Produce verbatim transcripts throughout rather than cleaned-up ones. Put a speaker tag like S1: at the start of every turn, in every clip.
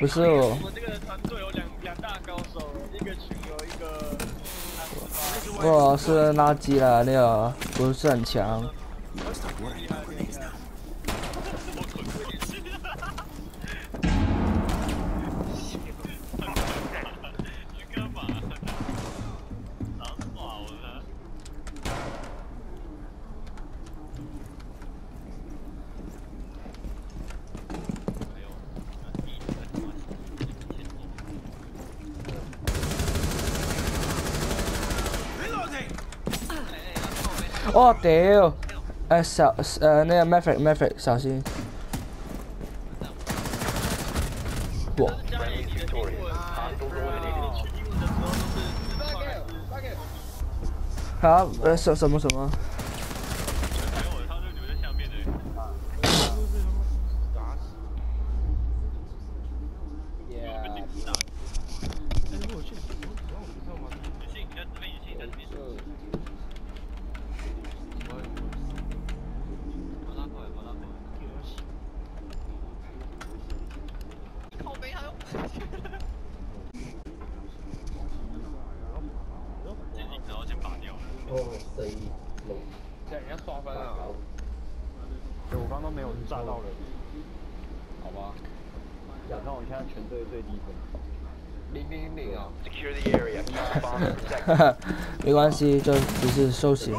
S1: 不是我。
S2: 我们这个团队有两两大高手，一个群有一个。
S1: 我是垃圾了，那个不是很强。哦屌！哎小呃那个 Maverick Maverick 小心！哇！好呃什什么什么？
S3: 这人家刷分了，对，我刚刚没有炸到人，好吧？想看我现在全队最低分，零零零啊
S4: ！Secure the area.
S1: 哈哈，没关系，就只是收起来。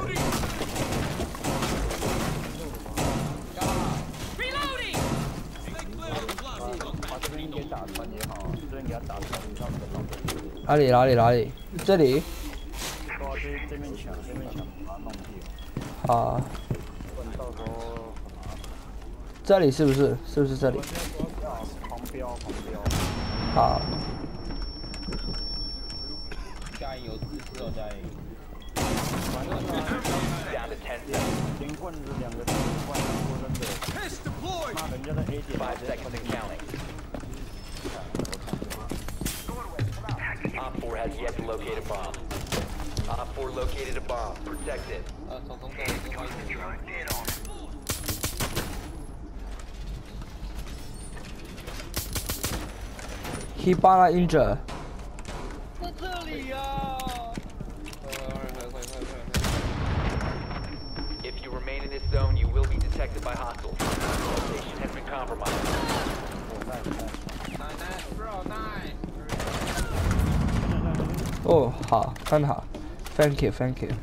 S3: 把这边给打穿也好，这边给他打穿，让他们
S1: 哪里哪里哪里？这里？
S3: 对啊，这这面墙，这面墙把它弄屁。
S1: 好。
S3: 不然到时候。
S1: 这里是不是？是不是这里？
S3: 狂飙，狂飙。
S1: 好。
S3: 加油，只有加油。连棍子两个连棍，说真的，骂人家的 A 点。
S4: Five seconds and counting. Op four has yet to locate a bomb. Op four located a bomb. Protect it.
S3: 呃，从从这里另外一边。
S1: Hibana injured.
S2: 在这里呀！快快快快快快！
S4: If you remain in this zone, you will be detected by hostiles. Location has been compromised.
S3: 奶奶 ，bro 奶。
S1: 哦，好，很好 ，Thank you，Thank you。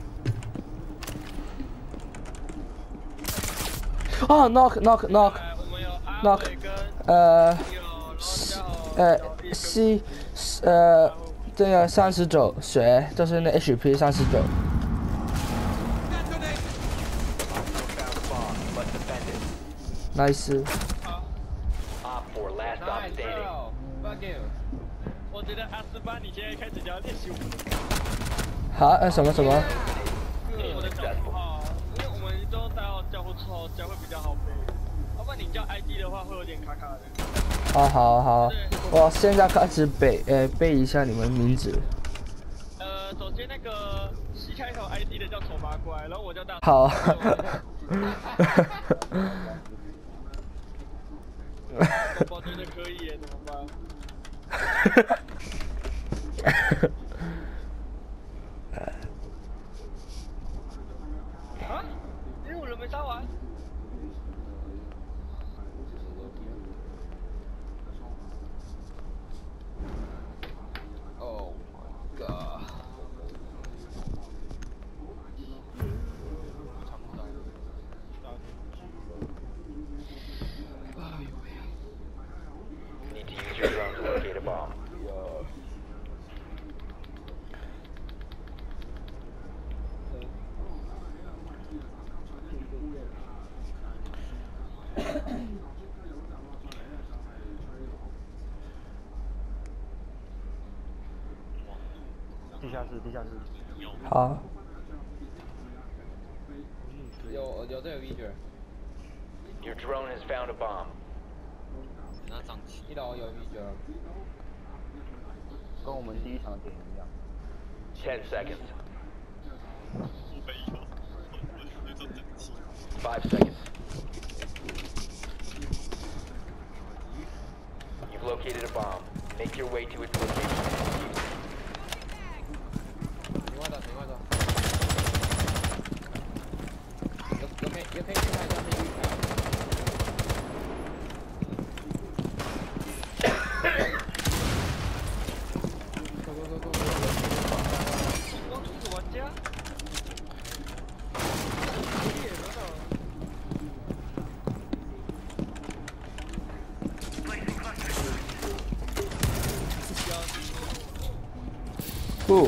S1: 哦 ，knock knock knock knock， 呃，呃，C， 呃，这个三十九血，就是那 H P 三十九。Nice。
S4: Op four last stop standing.
S2: Fuck you！ 我觉得阿斯巴，你现在开始就要练习我们的。
S1: 好，呃，什么什么？
S2: 我的脚不好，因为我们都带好脚护车，脚会比较好背。要不然你叫 I D 的话，会有点卡卡的。
S1: 哦，好好，我现在开始背，呃，背一下你们名字。
S2: 呃，首先那个 C 开头 I D 的叫丑八怪，然后我叫大。
S1: 好。
S2: 我觉得可以耶，怎么办？啊？因为我人没杀完。Oh my god！
S4: Need to use your drone to locate a bomb.
S3: 地下室，地下室。
S1: 好。
S3: 有有这个 Vigor。
S4: Your drone has found a bomb.
S3: 一楼有 Vigor。跟我们第一场点一样。
S4: Ten seconds. Five seconds. You've located a bomb. Make your way to its location and defuse it.
S3: 另外的，另外的。有有可以有可以去看一下那个。Go go go go go！
S2: 光出是玩家。
S1: 不。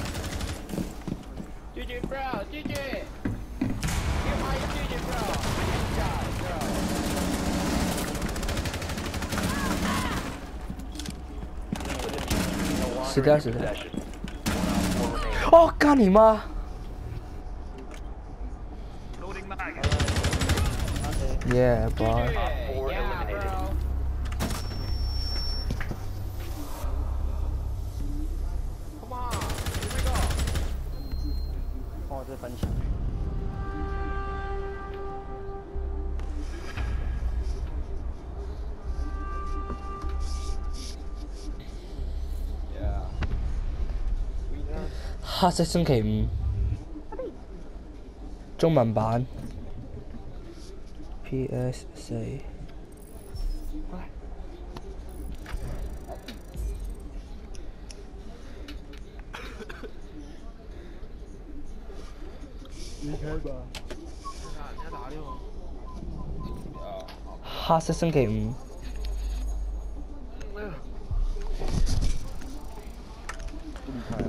S3: G G bro G G。Give my G G bro。
S1: 死掉死掉！哦，干你妈！ Yeah, boy.
S4: Four eliminated.
S3: Come on，这个。帮我这分享。Yeah。
S1: 黑色星期五，中文版 P S 四。
S3: 离开吧。
S1: 黑色星期五。
S3: 不离开啊。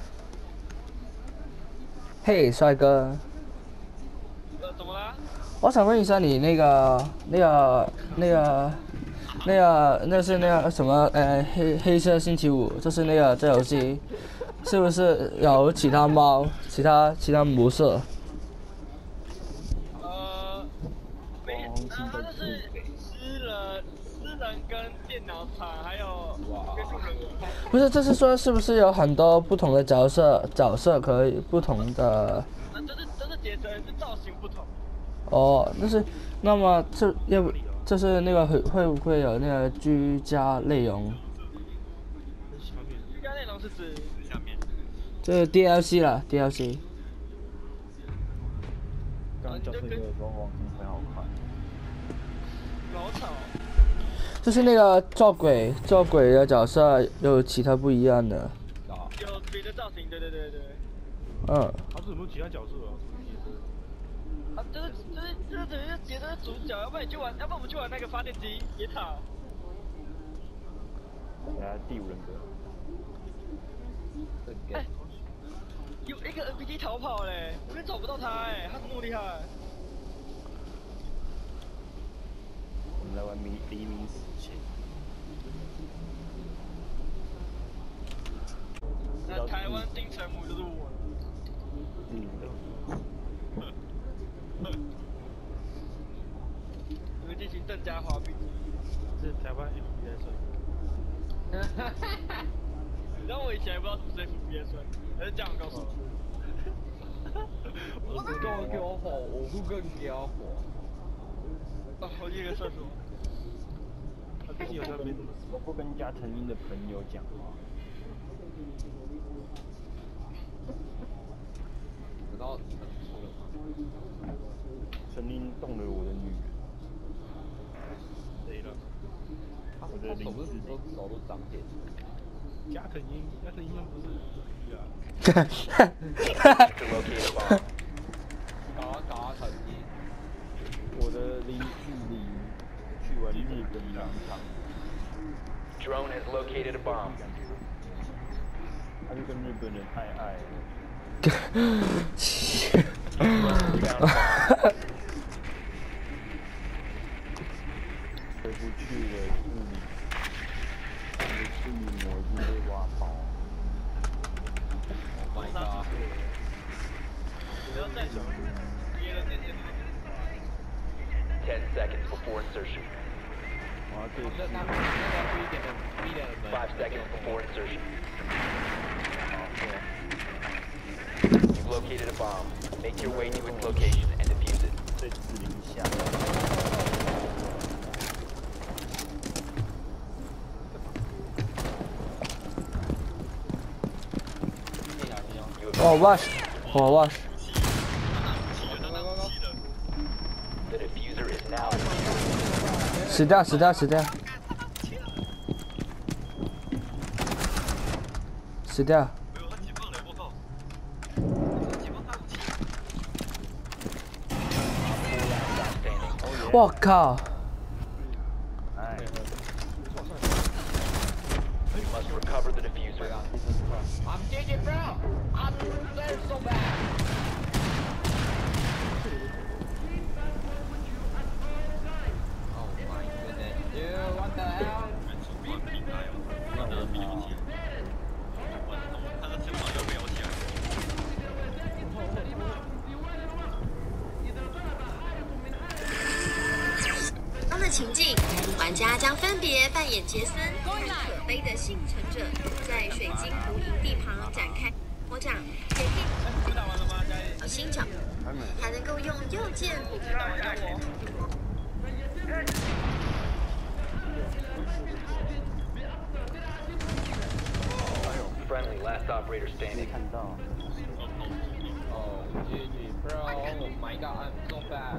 S1: 嘿，帅哥。
S2: 呃，怎么啦？
S1: 我想问一下你那个、那个、那个、那个、那是那个什么？呃，黑黑色星期五，就是那个这游戏，是不是有其他猫、其他其他模式？
S2: 呃，没，呃，它就是私人、私人跟电脑厂还有约束人员。
S1: 不是，就是说是不是有很多不同的角色角色可以不同的？
S2: 那这是这是节奏，是造型不同。
S1: 哦，那是，那么这要不就是那个会会不会有那个居家内容？
S2: 居家内容是指下面。
S1: 就是 D L C 啦 ，D L C。
S3: 刚刚教这个的时候，网速很好看。
S2: 老吵。
S1: 就是那个做鬼做鬼的角色有其他不一样的。
S2: 有别的造型，对对对对。
S1: 嗯。
S5: 他是有没有其他角色啊？
S2: 啊，这是这是这是等于是杰森的主角，要不然你去玩，要不然我们去玩那个发电机野草。
S3: 来第五人格。
S2: 哎，有一个 N P C 逃跑嘞，我也找不到他哎，他怎么那么厉害？
S3: 我们来玩迷黎明死前。
S2: 那台湾金城武就是我。
S3: 嗯。
S2: 你们进行邓家华比。
S5: 是台湾 F B S。
S2: 哈哈哈！你知道我以前还不知道什么是 F B S， 还是这样告诉我。
S3: 我是够给我火，我不更给我火。
S2: 啊，我去一个厕所。
S5: 他最近有在没怎么吃。
S3: 我不跟加藤鹰的朋友讲话。知道很粗了吗？陈琳动了我的女人。
S5: 谁了？
S3: 我的手不是都手都长茧。
S5: 加藤鹰，加藤鹰不是啊。
S3: 搞啊搞啊，成绩。我的林志玲去玩日本商场。
S4: Drone has located a bomb.
S3: 他就跟日本人太爱了。回不去了，是你。我的处女膜已经被挖爆。Oh my god！
S2: 不要再想别人那些。
S4: Ten seconds before insertion.
S3: 我要对视。
S4: Five seconds before insertion.
S3: 好，对。
S4: You've located a bomb. Make your way to its location and defuse it.
S3: 在四零下。
S1: 哦 ，wash， 哦 wash。
S4: The diffuser is now.
S1: 死掉，死掉，死掉，死掉！我靠！
S4: Must recover the diffuser.
S3: I'm digging, bro. I'm there so bad. Oh my goodness, dude! What the hell?
S6: 中的情境，玩家将分别扮演杰森和可悲的幸存者，在水晶湖营地旁展开魔掌、铁定小心角，还能够用右键捕捉到大人。
S4: Friendly, last operator
S3: 没
S4: standing.
S3: 看到。哦 ，G G, bro. Oh my god, I'm so bad.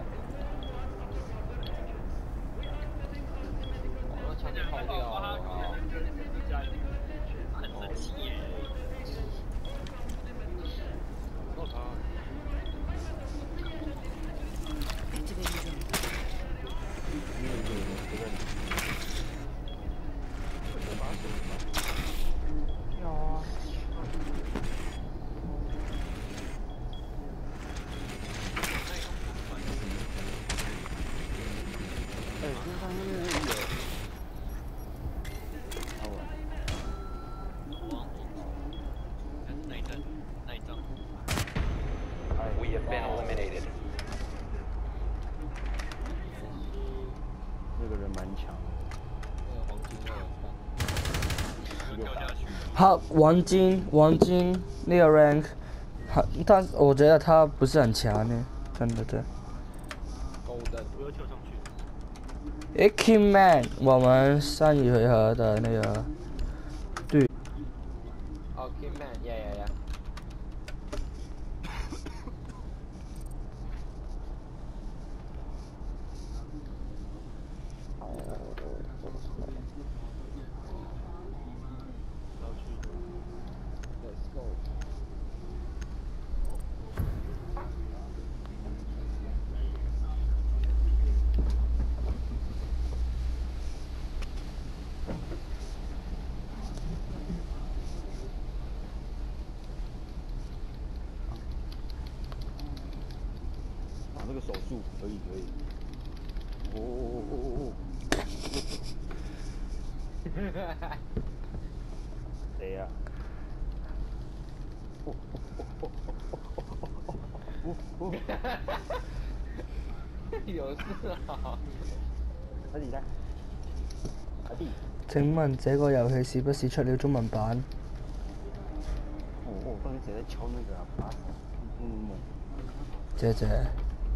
S3: 我那枪就抛掉了，我靠！
S2: 很神奇耶！
S3: 我靠！有啊。哎，身上那边有。
S4: We have been eliminated.
S3: 那个人蛮强的。黄金二，
S1: 他王金，王金那个 rank， 他但我觉得他不是很强呢，真的对。
S3: Golden，
S5: 我又跳上去。
S1: Icky Man， 我们上一回合的那个队。
S3: 哦 ，Kingman， 呀呀呀。 Let's go。啊，那个手速可以可以。哦哦哦哦哦。谁呀？ 有事啊！阿弟咧，阿弟。
S1: 請問這個遊戲是不是出了中文版？
S3: 哦哦，剛才誰在敲那個啊？把手，嗯嗯。
S1: 謝謝。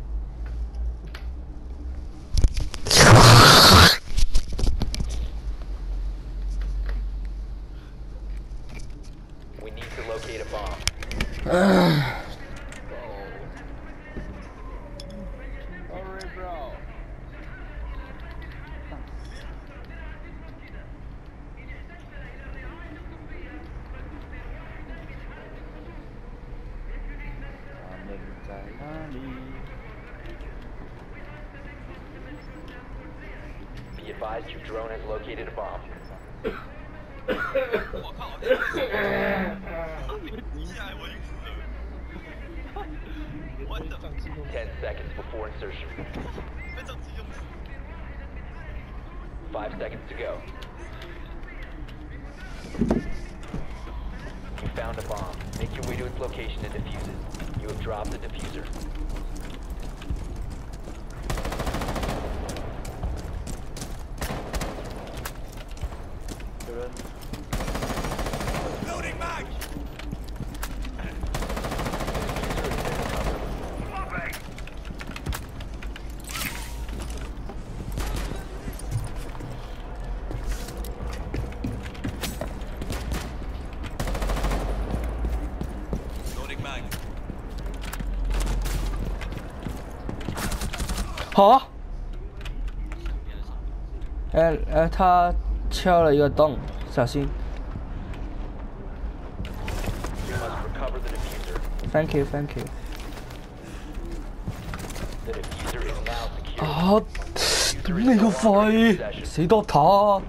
S4: We need to locate a bomb.
S3: Sorry, bro.
S4: Be advised your drone has located a bomb.
S2: 我靠！一下我晕死了。我的。
S4: Ten seconds before insertion.
S2: 被上机用死。
S4: Five seconds to go. You found a bomb. Make your way to its location and defuse it. You have dropped the diffuser.
S2: Loading mag. Loading mag.
S1: 好。哎哎，他敲了一个洞，小心。
S4: You must recover the diffuser.
S1: Thank you, thank you.
S4: The diffuser is now secure.
S1: 啊！你個肺，死多塔！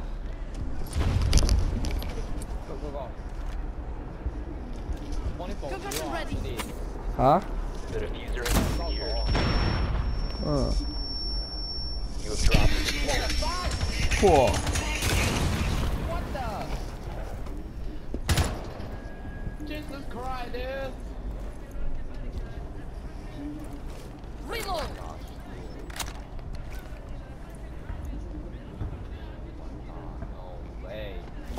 S1: 啊？
S4: The diffuser is secured.
S1: 嗯。
S4: You have dropped the diffuser.
S1: 嚯！
S3: Jesus Christ, dude!
S6: Reload.
S3: No way.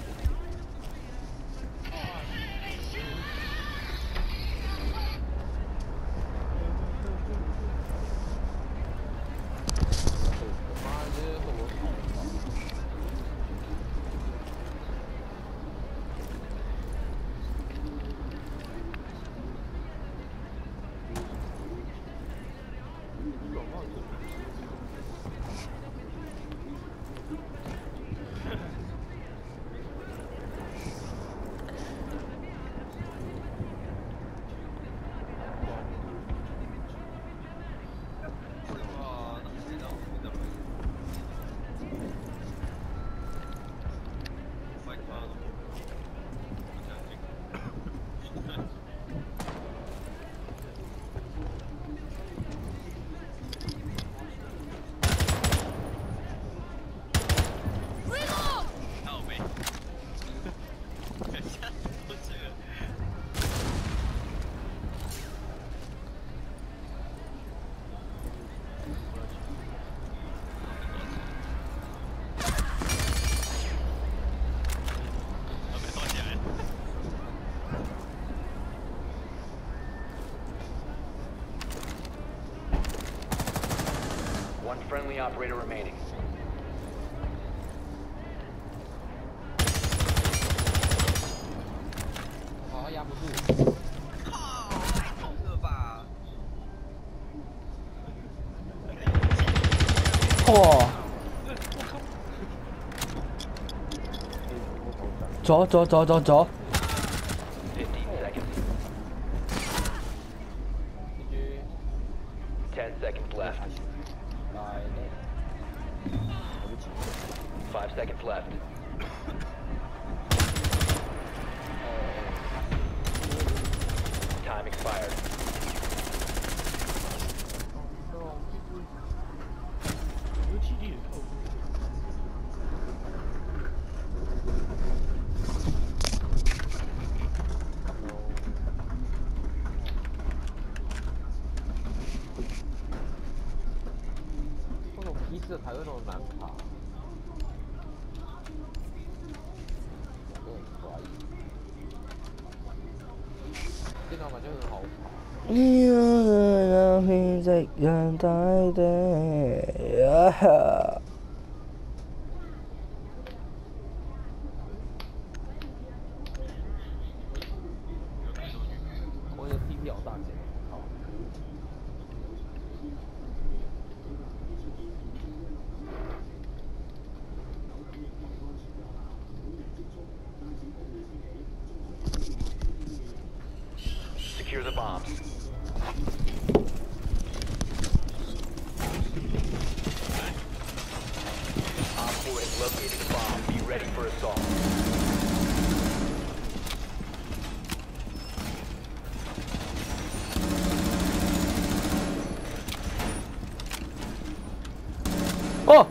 S3: 妈的，我操！
S4: One friendly operator remaining.
S3: 好，压不住。
S1: 嚯！走走走走走！
S4: Fifteen seconds. Ten seconds left. Five seconds left. Time expired.
S5: 有体力靠谱。
S3: 这种皮质才会那么难爬。我很怀疑，电脑版就很好爬。
S1: 你讓佢夕陽大地啊！
S3: 我的 T P 好大些，好。
S4: Secure the bombs. Op four has located a bomb. Be ready for assault.
S1: Oh!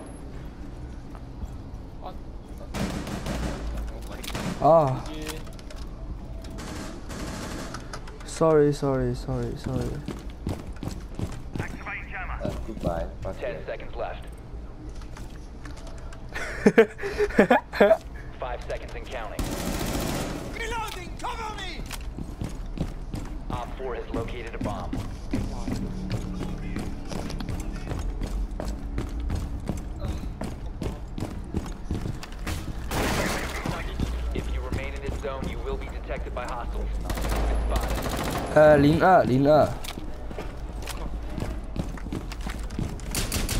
S1: 啊 ！Sorry, sorry, sorry, sorry.
S3: Uh, goodbye.
S4: Ten seconds left. Five seconds and counting.
S7: Reloading! Cover me!
S4: Op four has located a bomb. If you remain in this zone, you will be detected by hostiles. Spotted.
S1: 呃，零二零二。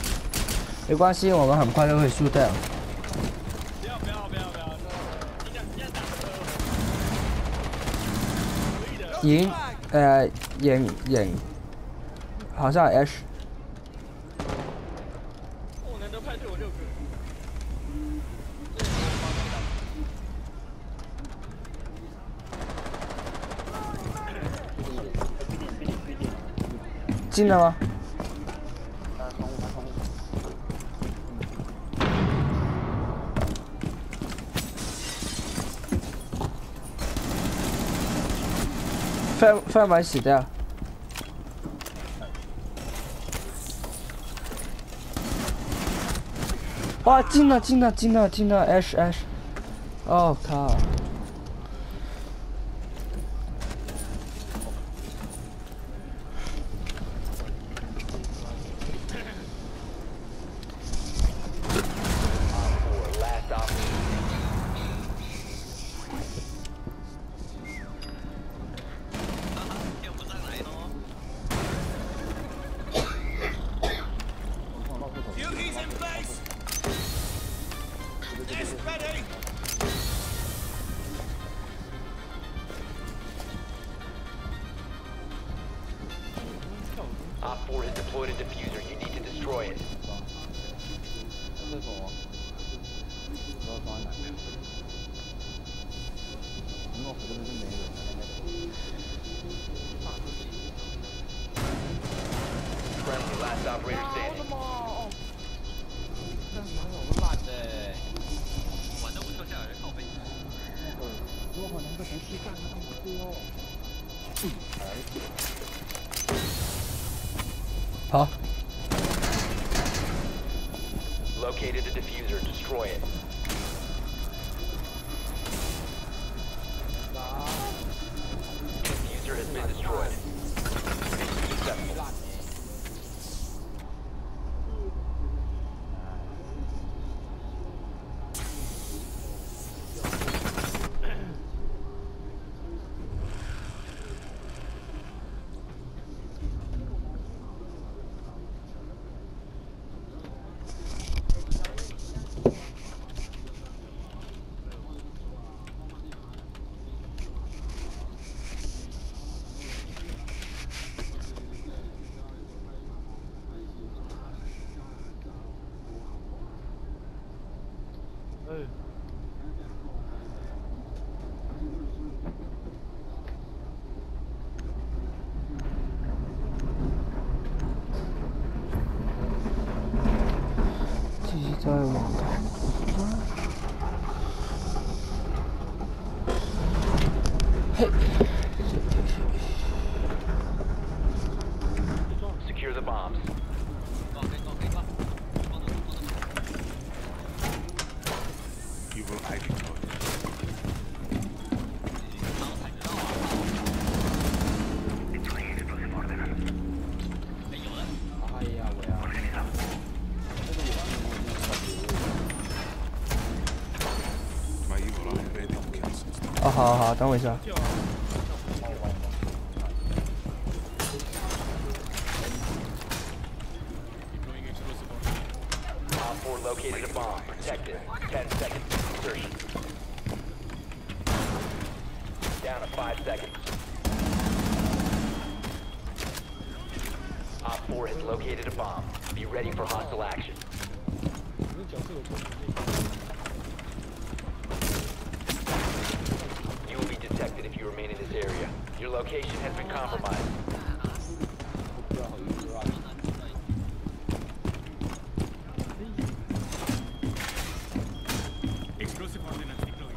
S1: 没关系，我们很快就会输掉。
S2: 不要不要不要不要，尽量尽量打车。可以的。
S1: 赢，呃，赢赢，好像 H。
S2: 我难得派对我六个。
S1: 进了吗？范范板洗掉。哇，进了进了进了进了 H H， 哦靠！
S7: Duties in place. Is ready.
S4: Op four has deployed a diffuser. You need to destroy it.
S3: 这种啊，不知道抓哪个。因为我这边是没人。
S4: Friendly, last operator standing.
S3: 这哪有烂的？玩都不跳下来，靠背。如果能够全膝盖，那么多。
S1: 好。
S4: Located the diffuser. Destroy it. Diffuser has been destroyed. Successful.
S5: Hey.
S1: 继续在网上。嘿。
S4: Secure the bombs.
S7: You will I be told.
S3: 哎呀，我呀，这个有啊，我
S7: My evil eye ready to cancel.
S1: 哦，好好，等我一下。
S4: Located a bomb. Protect it. Ten seconds to insertion. Down to five seconds. Op four has located a bomb. Be ready for hostile action. You will be detected if you remain in this area. Your location has been compromised.
S7: Explosive ordnance deployed.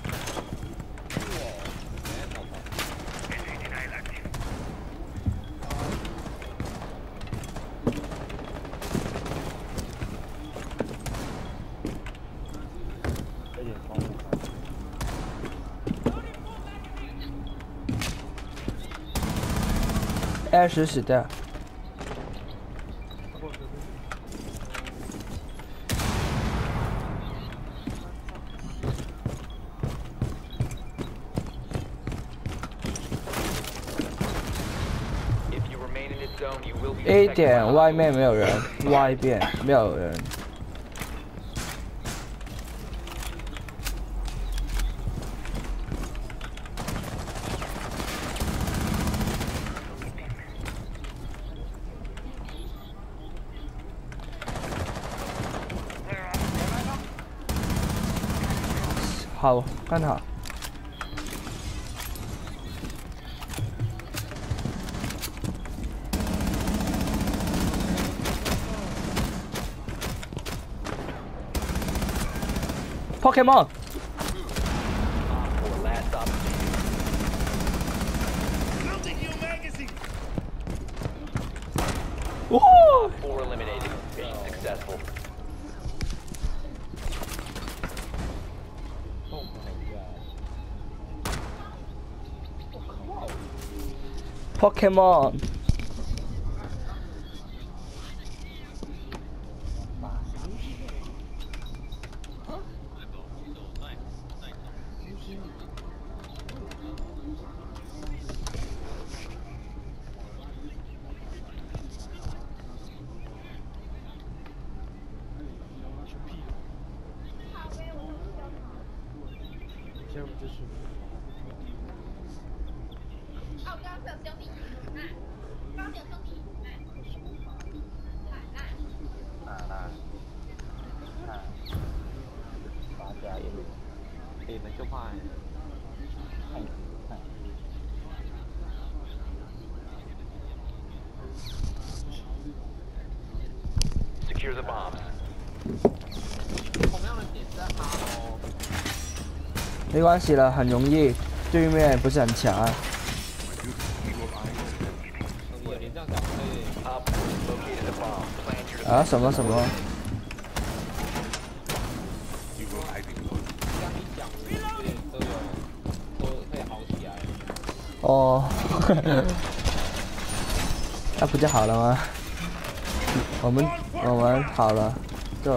S1: H 洗掉。 A 点外面没有人 ，Y 边没有人。 好，干好。Pokemon。
S4: Four last stop.
S1: Woohoo!
S4: Four eliminated. Mission successful.
S1: Pokemon。
S5: 现在我们就是。
S6: 哦，刚刚有兄弟，哎，刚刚有兄弟，哎，来来。
S3: 那那那，八加一，你们就怕。看看。
S4: Secure the bombs.
S3: 同样的点在哈喽。
S1: 没关系了，很容易，对面不是很强。
S3: 有点这样讲会。
S4: Op four located a bomb. Plant your
S1: 啊？什么什么？
S7: You will hiding close.
S3: 这样一讲，有点都有都会好起来。
S1: 哦，那不就好了吗？我们我们好了，就。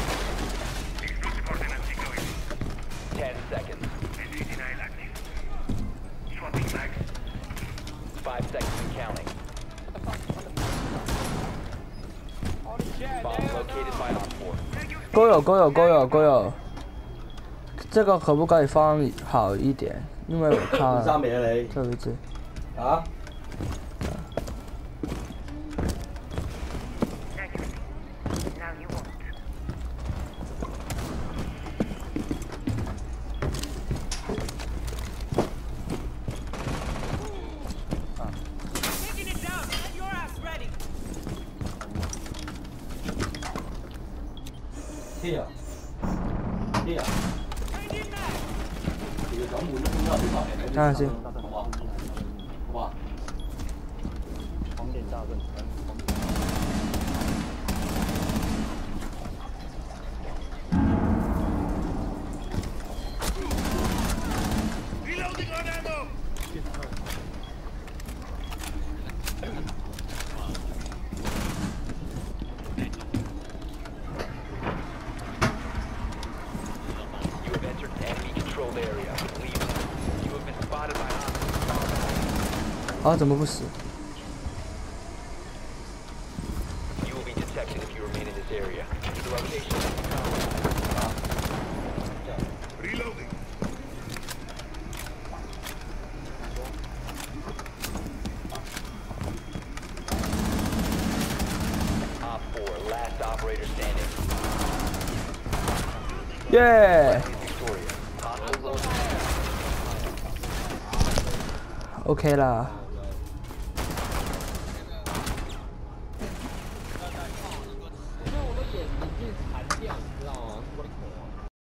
S4: ten seconds. Five seconds and counting. Bomb located by Op four.
S1: 都有都有都有都有，这个可不可以放好一点？因为我看
S8: 三名你
S1: 这位置。
S8: 啊？
S9: 聽啊！聽啊！其實咁換都應該比較平啲。
S1: 等下先。
S9: 好嘛？好嘛？
S3: 黄点大阵。
S1: 啊，怎么不死？
S4: You will be detected if you remain in this area. The location is
S7: Reloading.
S4: Op four, last operator standing.
S1: Yeah.
S4: Victoria. Hostile
S1: OK 啦。